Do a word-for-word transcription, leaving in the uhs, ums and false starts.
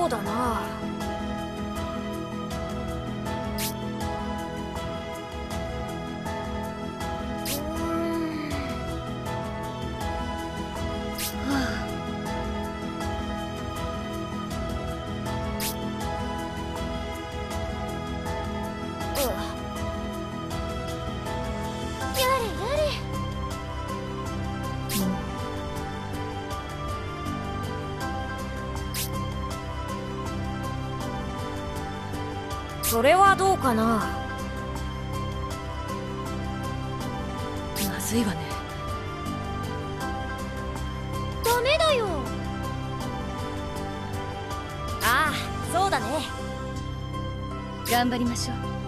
だな。それはどうかな。 まずいわね。 ダメだよ。ああ、そうだね。 頑張りましょう。